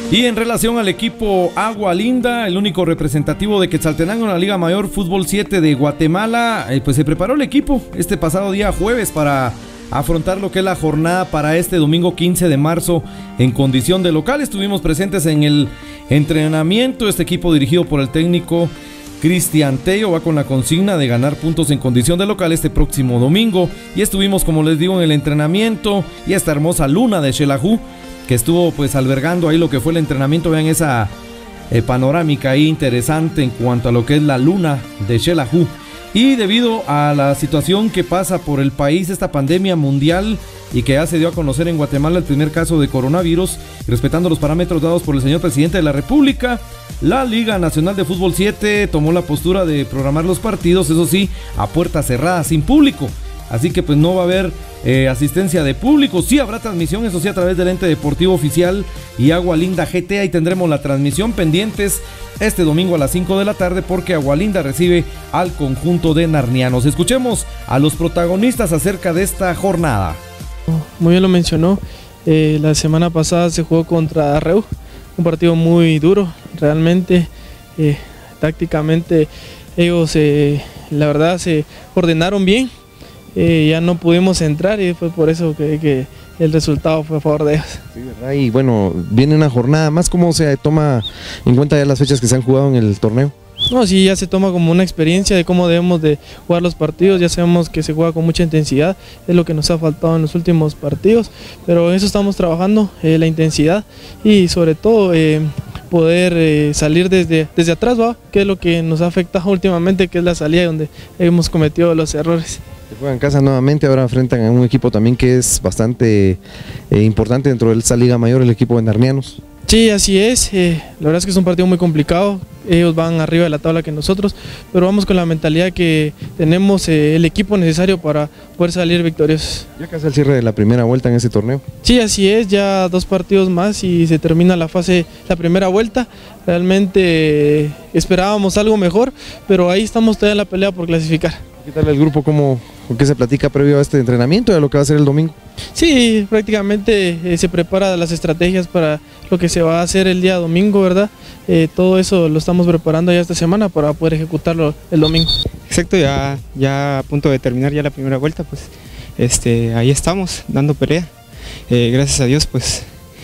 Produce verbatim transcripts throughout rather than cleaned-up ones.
Y en relación al equipo Agua Linda, el único representativo de Quetzaltenango en la Liga Mayor Fútbol siete de Guatemala, eh, pues se preparó el equipo este pasado día jueves para afrontar lo que es la jornada para este domingo quince de marzo en condición de local. Estuvimos presentes en el entrenamiento. Este equipo, dirigido por el técnico Cristian Tello, va con la consigna de ganar puntos en condición de local este próximo domingo. Y estuvimos, como les digo, en el entrenamiento y esta hermosa luna de Xelajú, que estuvo pues albergando ahí lo que fue el entrenamiento. Vean esa eh, panorámica ahí interesante en cuanto a lo que es la luna de Xelajú. Y debido a la situación que pasa por el país, esta pandemia mundial, y que ya se dio a conocer en Guatemala el primer caso de coronavirus, respetando los parámetros dados por el señor presidente de la República, la Liga Nacional de Fútbol siete tomó la postura de programar los partidos, eso sí, a puerta cerrada, sin público. Así que pues no va a haber eh, asistencia de público. Sí habrá transmisión, eso sí, a través del ente deportivo oficial y Agua Linda G T. Ahí tendremos la transmisión, pendientes este domingo a las cinco de la tarde, porque Agua Linda recibe al conjunto de narnianos. Escuchemos a los protagonistas acerca de esta jornada. Muy bien lo mencionó, eh, la semana pasada se jugó contra Reu, un partido muy duro, realmente, eh, tácticamente ellos eh, la verdad se ordenaron bien. Eh, ya no pudimos entrar y fue por eso que, que el resultado fue a favor de ellos. Sí, ¿verdad? Y bueno, viene una jornada más. ¿Cómo se toma en cuenta ya las fechas que se han jugado en el torneo? No, sí, ya se toma como una experiencia de cómo debemos de jugar los partidos. Ya sabemos que se juega con mucha intensidad, es lo que nos ha faltado en los últimos partidos, pero en eso estamos trabajando, eh, la intensidad y sobre todo eh, poder eh, salir desde, desde atrás, ¿va? Que es lo que nos ha afectado últimamente, que es la salida donde hemos cometido los errores. Se juega en casa nuevamente, ahora enfrentan a un equipo también que es bastante eh, importante dentro de esa Liga Mayor, el equipo de Narnianos. Sí, así es, eh, la verdad es que es un partido muy complicado, ellos van arriba de la tabla que nosotros, pero vamos con la mentalidad que tenemos eh, el equipo necesario para poder salir victoriosos. Ya casi el cierre de la primera vuelta en ese torneo. Sí, así es, ya dos partidos más y se termina la fase, la primera vuelta. Realmente eh, esperábamos algo mejor, pero ahí estamos todavía en la pelea por clasificar. ¿Qué tal el grupo? ¿Cómo, ¿Qué se platica previo a este entrenamiento y a lo que va a ser el domingo? Sí, prácticamente eh, se prepara las estrategias para lo que se va a hacer el día domingo, ¿verdad? Eh, todo eso lo estamos preparando ya esta semana para poder ejecutarlo el domingo. Exacto, ya, ya a punto de terminar ya la primera vuelta, pues este, ahí estamos dando pelea. Eh, gracias a Dios, pues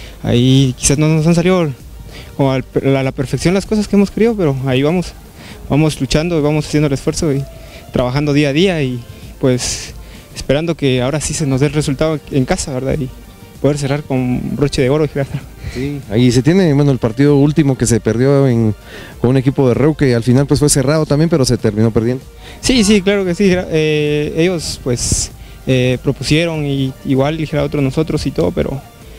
ahí quizás no nos han salido como a la perfección las cosas que hemos querido, pero ahí vamos, vamos luchando y vamos haciendo el esfuerzo y trabajando día a día y pues esperando que ahora sí se nos dé el resultado en casa, ¿verdad? Y poder cerrar con broche de oro. Sí, ahí se tiene, bueno, el partido último que se perdió en, con un equipo de Reu, que al final pues fue cerrado también, pero se terminó perdiendo. Sí, sí, claro que sí, eh, ellos pues eh, propusieron y igual dijera otros nosotros y todo, pero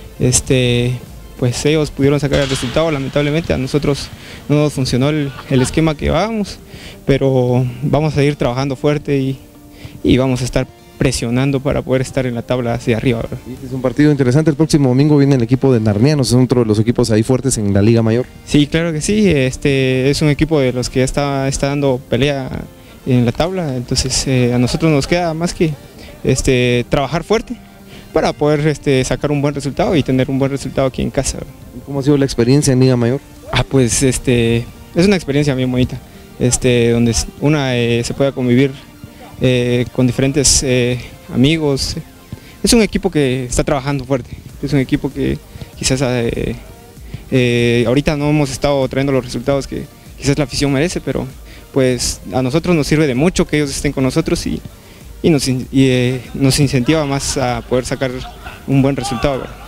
este pues ellos pudieron sacar el resultado. Lamentablemente a nosotros no nos funcionó el, el esquema que vamos, pero vamos a ir trabajando fuerte y, y vamos a estar presionando para poder estar en la tabla hacia arriba, ¿verdad? Es un partido interesante. El próximo domingo viene el equipo de Narnianos, es otro de los equipos ahí fuertes en la Liga Mayor. Sí, claro que sí, este es un equipo de los que ya está, está dando pelea en la tabla, entonces eh, a nosotros nos queda más que este, trabajar fuerte para poder este, sacar un buen resultado y tener un buen resultado aquí en casa, ¿verdad? ¿Cómo ha sido la experiencia en Liga Mayor? Ah, pues este, es una experiencia bien bonita, este, donde una eh, se pueda convivir eh, con diferentes eh, amigos. Es un equipo que está trabajando fuerte, es un equipo que quizás eh, eh, ahorita no hemos estado trayendo los resultados que quizás la afición merece, pero pues a nosotros nos sirve de mucho que ellos estén con nosotros y, y, nos, y eh, nos incentiva más a poder sacar un buen resultado, ¿verdad?